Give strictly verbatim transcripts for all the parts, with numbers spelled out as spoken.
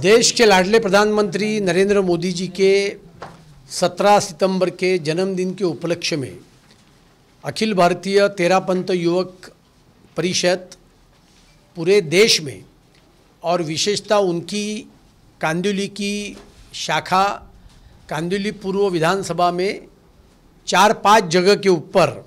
देश के लाडले प्रधानमंत्री नरेंद्र मोदी जी के सत्रह सितंबर के जन्मदिन के उपलक्ष्य में अखिल भारतीय तेरापंथ युवक परिषद पूरे देश में और विशेषतः उनकी कांदिवली की शाखा कांदिवली पूर्व विधानसभा में चार पांच जगह के ऊपर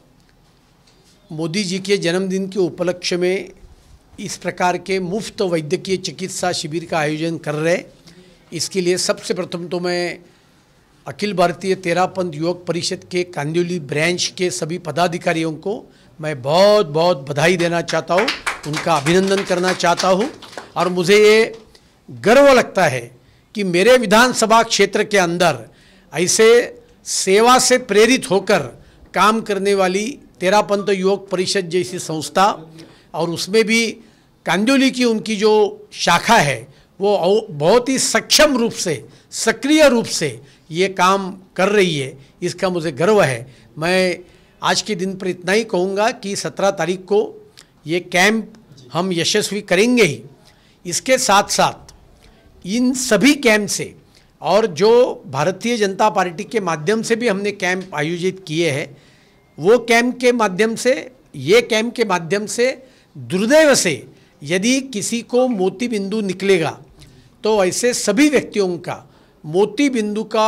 मोदी जी के जन्मदिन के उपलक्ष्य में इस प्रकार के मुफ्त वैद्यकीय चिकित्सा शिविर का आयोजन कर रहे। इसके लिए सबसे प्रथम तो मैं अखिल भारतीय तेरापंथ युवक परिषद के कांदिवली ब्रांच के सभी पदाधिकारियों को मैं बहुत बहुत बधाई देना चाहता हूँ, उनका अभिनंदन करना चाहता हूँ। और मुझे ये गर्व लगता है कि मेरे विधानसभा क्षेत्र के अंदर ऐसे सेवा से प्रेरित होकर काम करने वाली तेरापंथ युवक परिषद जैसी संस्था और उसमें भी कांदिवली की उनकी जो शाखा है वो बहुत ही सक्षम रूप से सक्रिय रूप से ये काम कर रही है, इसका मुझे गर्व है। मैं आज के दिन पर इतना ही कहूँगा कि सत्रह तारीख को ये कैंप हम यशस्वी करेंगे ही। इसके साथ साथ इन सभी कैंप से और जो भारतीय जनता पार्टी के माध्यम से भी हमने कैंप आयोजित किए हैं, वो कैंप के माध्यम से ये कैंप के माध्यम से दुर्दैव से यदि किसी को मोती बिंदु निकलेगा तो ऐसे सभी व्यक्तियों का मोती बिंदु का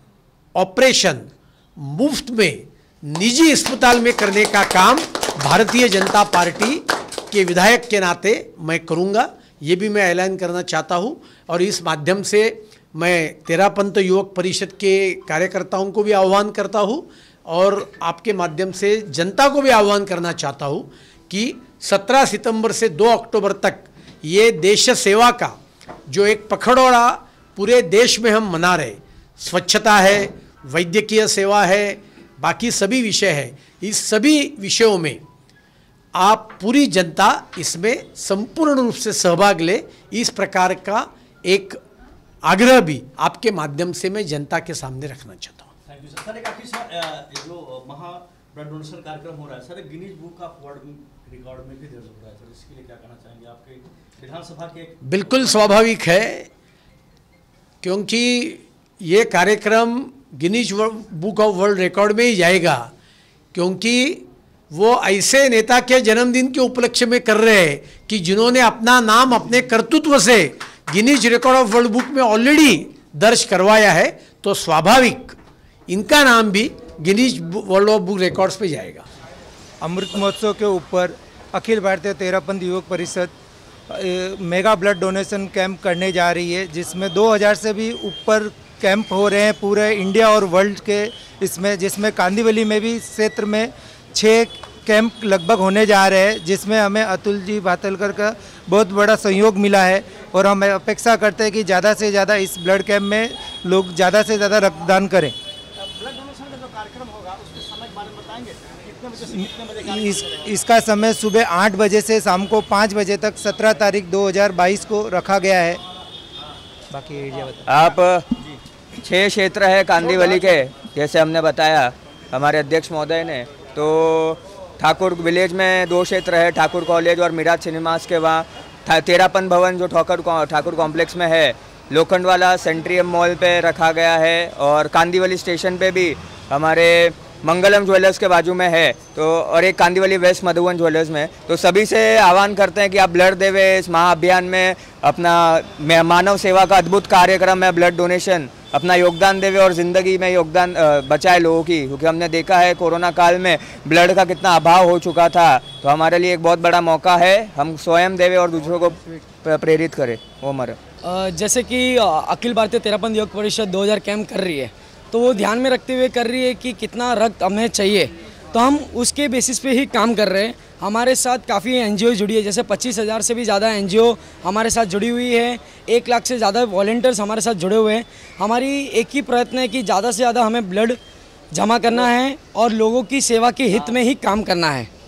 ऑपरेशन मुफ्त में निजी अस्पताल में करने का काम भारतीय जनता पार्टी के विधायक के नाते मैं करूंगा, ये भी मैं ऐलान करना चाहता हूं। और इस माध्यम से मैं तेरापंथ युवक परिषद के कार्यकर्ताओं को भी आह्वान करता हूं और आपके माध्यम से जनता को भी आह्वान करना चाहता हूं कि सत्रह सितंबर से दो अक्टूबर तक ये देश सेवा का जो एक पखवाड़ा पूरे देश में हम मना रहे, स्वच्छता है, वैद्यकीय सेवा है, बाकी सभी विषय है, इस सभी विषयों में आप पूरी जनता इसमें संपूर्ण रूप से सहभाग ले, इस प्रकार का एक आग्रह भी आपके माध्यम से मैं जनता के सामने रखना चाहता हूँ। Thank you sir. सर एक आखिरी सवाल, जो महा ब्लड डोनेशन कार्यक्रम हो रहा है sir, Guinness book of world record में भी दर्ज हो रहा है सर, इसके लिए क्या कहना चाहेंगे आपके विधानसभा के? बिल्कुल स्वाभाविक है, क्योंकि ये कार्यक्रम Guinness book of world record में ही जाएगा, क्योंकि वो ऐसे नेता के जन्मदिन के उपलक्ष्य में कर रहे हैं कि जिन्होंने अपना नाम अपने कर्तृत्व से Guinness record of world book में ऑलरेडी दर्ज करवाया है, तो स्वाभाविक इनका नाम भी Guinness world of book records पे जाएगा। अमृत महोत्सव के ऊपर अखिल भारतीय तेरापंथ युवक परिषद मेगा ब्लड डोनेशन कैंप करने जा रही है, जिसमें दो हज़ार से भी ऊपर कैंप हो रहे हैं पूरे इंडिया और वर्ल्ड के इसमें, जिसमें कांदिवली में भी क्षेत्र में छः कैंप लगभग होने जा रहे हैं, जिसमें हमें अतुल जी भातलकर का बहुत बड़ा सहयोग मिला है और हम अपेक्षा करते हैं कि ज़्यादा से ज़्यादा इस ब्लड कैंप में लोग ज़्यादा से ज़्यादा रक्तदान करें। ब्लड डोनेशन का जो कार्यक्रम होगा उसके समय के बारे में बताएंगे? कितने बजे से कितने बजे कार्यक्रम इस इसका समय सुबह आठ बजे से शाम को पाँच बजे तक सत्रह तारीख दो हज़ार बाईस को रखा गया है। बाकी एरिया बताएं। आप छः क्षेत्र है कांदिवली के, जैसे हमने बताया हमारे अध्यक्ष महोदय ने, तो ठाकुर विलेज में दो क्षेत्र है, ठाकुर कॉलेज और मिराज सिनेमास के वहाँ तेरापंथ भवन जो ठाकुर ठाकुर कॉम्प्लेक्स में है, लोखंडवाला सेंट्रियम मॉल पे रखा गया है और कांदिवली स्टेशन पे भी हमारे मंगलम ज्वेलर्स के बाजू में है, तो और एक कांदिवली वेस्ट मधुबन ज्वेलर्स में। तो सभी से आह्वान करते हैं कि आप ब्लड देवे, इस महाअभियान में अपना मानव सेवा का अद्भुत कार्यक्रम है ब्लड डोनेशन, अपना योगदान देवे और ज़िंदगी में योगदान बचाए लोगों की, क्योंकि हमने देखा है कोरोना काल में ब्लड का कितना अभाव हो चुका था। तो हमारे लिए एक बहुत बड़ा मौका है, हम स्वयं देवे और दूसरों को प्रेरित करें। वो हमारा जैसे कि अखिल भारतीय तेरापंथ युवक परिषद दो हज़ार कैंप कर रही है, तो वो ध्यान में रखते हुए कर रही है कि कितना रक्त हमें चाहिए, तो हम उसके बेसिस पे ही काम कर रहे हैं। हमारे साथ काफ़ी एनजीओ जुड़ी है, जैसे पच्चीस हज़ार से भी ज़्यादा एनजीओ हमारे साथ जुड़ी हुई है, एक लाख से ज़्यादा वॉलंटियर्स हमारे साथ जुड़े हुए हैं। हमारी एक ही प्रयत्न है कि ज़्यादा से ज़्यादा हमें ब्लड जमा करना है और लोगों की सेवा के हित में ही काम करना है।